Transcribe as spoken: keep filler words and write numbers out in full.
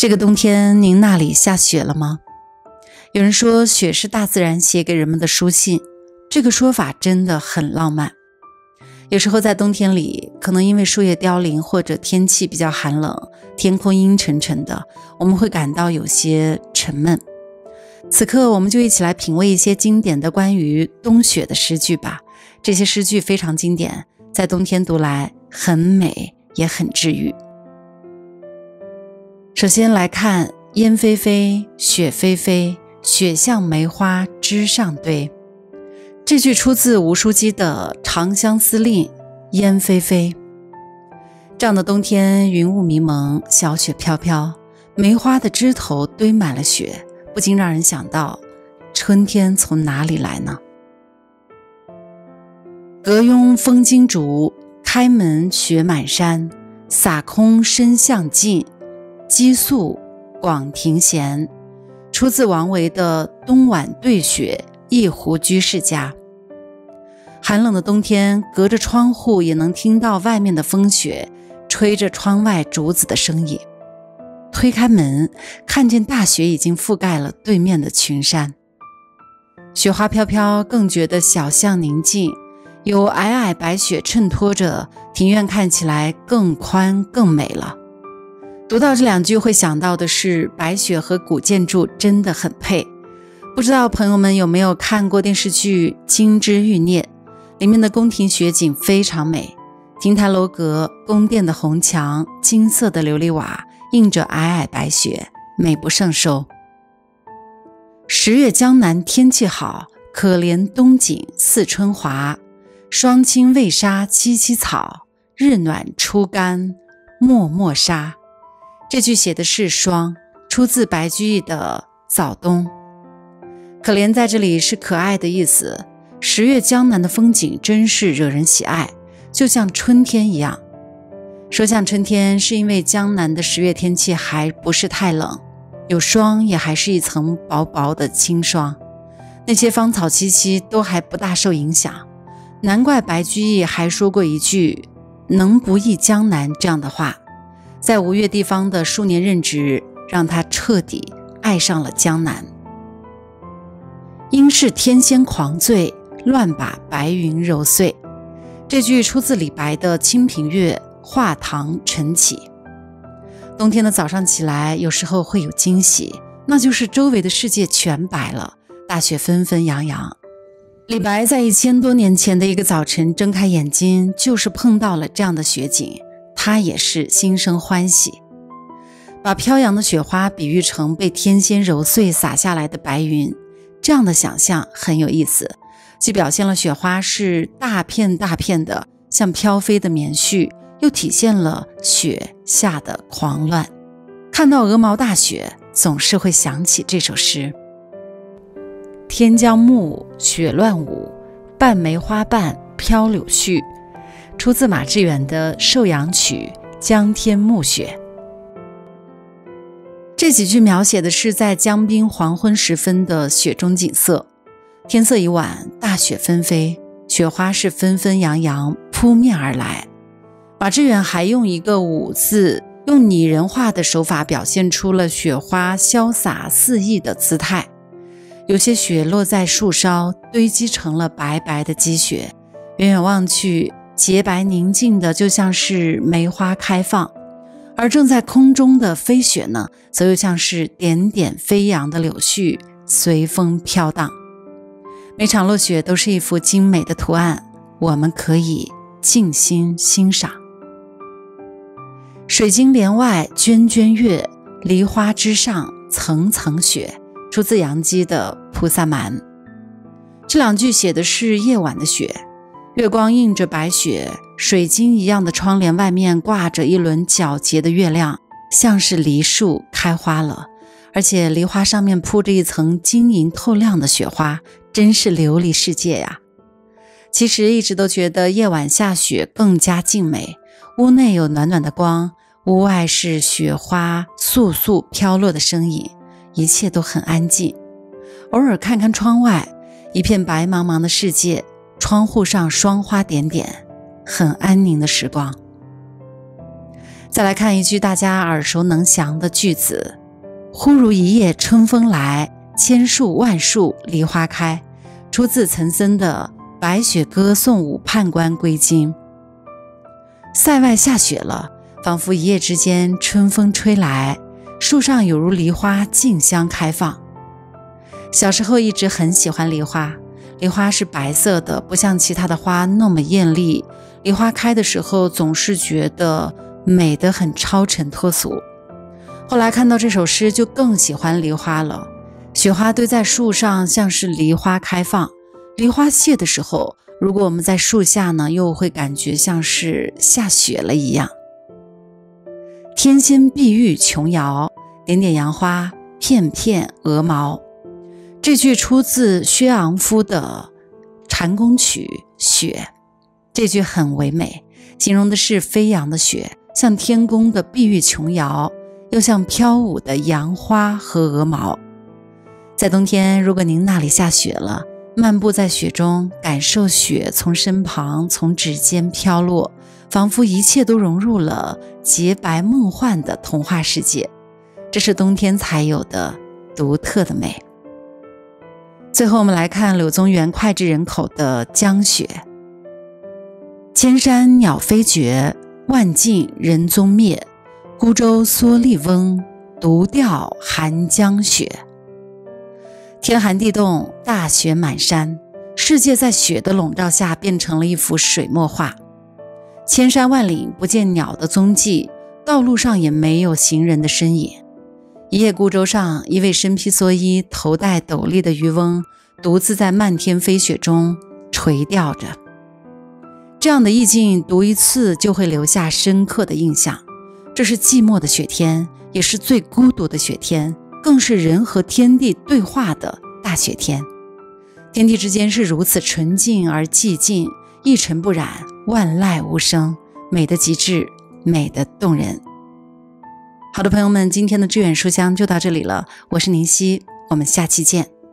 这个冬天您那里下雪了吗？有人说雪是大自然写给人们的书信，这个说法真的很浪漫。有时候在冬天里，可能因为树叶凋零或者天气比较寒冷，天空阴沉沉的，我们会感到有些沉闷。此刻我们就一起来品味一些经典的关于冬雪的诗句吧。这些诗句非常经典，在冬天读来很美也很治愈。首先来看烟霏霏，雪霏霏，雪像梅花枝上堆。这句出自吴书基的《长相思令·烟霏霏》。这样的冬天，云雾迷蒙，小雪飘飘，梅花的枝头堆满了雪，不禁让人想到春天从哪里来呢？阁拥风惊竹，开门雪满山，洒空深巷尽，积宿广庭闲。出自王维的《冬晚对雪一湖居士家》。寒冷的冬天，隔着窗户也能听到外面的风雪吹着窗外竹子的声音。推开门，看见大雪已经覆盖了对面的群山。雪花飘飘，更觉得小巷宁静，有皑皑白雪衬托着，庭院看起来更宽更美了。读到这两句会想到的是，白雪和古建筑真的很配。不知道朋友们有没有看过电视剧《金枝欲孽》，里面的宫廷雪景非常美，亭台楼阁，宫殿的红墙，金色的琉璃瓦，映着皑皑白雪，美不胜收。十月江南天气好，可怜冬景似春华。霜青未杀萋萋草，日暖初干漠漠沙。这句写的是霜，出自白居易的《早冬》。可怜在这里是可爱的意思，十月江南的风景真是惹人喜爱，就像春天一样。说像春天，是因为江南的十月天气还不是太冷，有霜也还是一层薄薄的清霜，那些芳草萋萋都还不大受影响。难怪白居易还说过一句能不忆江南这样的话，在吴越地方的数年任职让他彻底爱上了江南。应是天仙狂醉，乱把白云揉碎。这句出自李白的《清平乐·画堂晨起》。冬天的早上起来，有时候会有惊喜，那就是周围的世界全白了，大雪纷纷扬扬。李白在一千多年前的一个早晨睁开眼睛，就是碰到了这样的雪景，他也是心生欢喜。把飘扬的雪花比喻成被天仙揉碎洒下来的白云，这样的想象很有意思，既表现了雪花是大片大片的像飘飞的棉絮，又体现了雪下的狂乱。看到鹅毛大雪，总是会想起这首诗。天将暮，雪乱舞，半梅花瓣飘柳絮。出自马致远的《寿阳曲·江天暮雪》。这几句描写的是在江滨黄昏时分的雪中景色。天色已晚，大雪纷飞，雪花是纷纷扬扬扑面而来。马致远还用一个舞字，用拟人化的手法表现出了雪花潇洒肆意的姿态。有些雪落在树梢，堆积成了白白的积雪，远远望去，洁白宁静的就像是梅花开放，而正在空中的飞雪呢，则又像是点点飞扬的柳絮，随风飘荡。每场落雪都是一幅精美的图案，我们可以静心欣赏。水晶帘外涓涓月，梨花枝上层层雪。出自杨基的《菩萨蛮》。这两句写的是夜晚的雪，月光映着白雪，水晶一样的窗帘外面挂着一轮皎洁的月亮，像是梨树开花了，而且梨花上面铺着一层晶莹透亮的雪花，真是琉璃世界呀。其实一直都觉得夜晚下雪更加静美，屋内有暖暖的光，屋外是雪花簌簌飘落的声音，一切都很安静。偶尔看看窗外，一片白茫茫的世界，窗户上霜花点点，很安宁的时光。 再来看一句大家耳熟能详的句子：忽如一夜春风来，千树万树梨花开，出自岑参的《白雪歌送武判官归京》。塞外下雪了，仿佛一夜之间春风吹来，树上有如梨花竞相开放。小时候一直很喜欢梨花，梨花是白色的，不像其他的花那么艳丽，梨花开的时候总是觉得美得很超尘脱俗。后来看到这首诗就更喜欢梨花了，雪花堆在树上，像是梨花开放，梨花谢的时候，如果我们在树下呢，又会感觉像是下雪了一样。天仙碧玉琼瑶，点点杨花片片鹅毛。这句出自薛昂夫的《禅宫曲·雪》，这句很唯美，形容的是飞扬的雪，像天宫的碧玉琼瑶，又像飘舞的杨花和鹅毛。在冬天，如果您那里下雪了，漫步在雪中，感受雪从身旁从指尖飘落，仿佛一切都融入了洁白梦幻的童话世界，这是冬天才有的独特的美。最后我们来看柳宗元脍炙人口的江雪。千山鸟飞绝，万径人踪灭，孤舟蓑笠翁，独钓寒江雪。天寒地冻，大雪满山，世界在雪的笼罩下变成了一幅水墨画。千山万岭不见鸟的踪迹，道路上也没有行人的身影。一叶孤舟上，一位身披蓑衣头戴斗笠的渔翁独自在漫天飞雪中垂钓着。这样的意境读一次就会留下深刻的印象。这是寂寞的雪天，也是最孤独的雪天，更是人和天地对话的大雪天。天地之间是如此纯净而寂静，一尘不染，万籁无声，美的极致，美的动人。好的朋友们，今天的致远书香就到这里了，我是宁熙，我们下期见。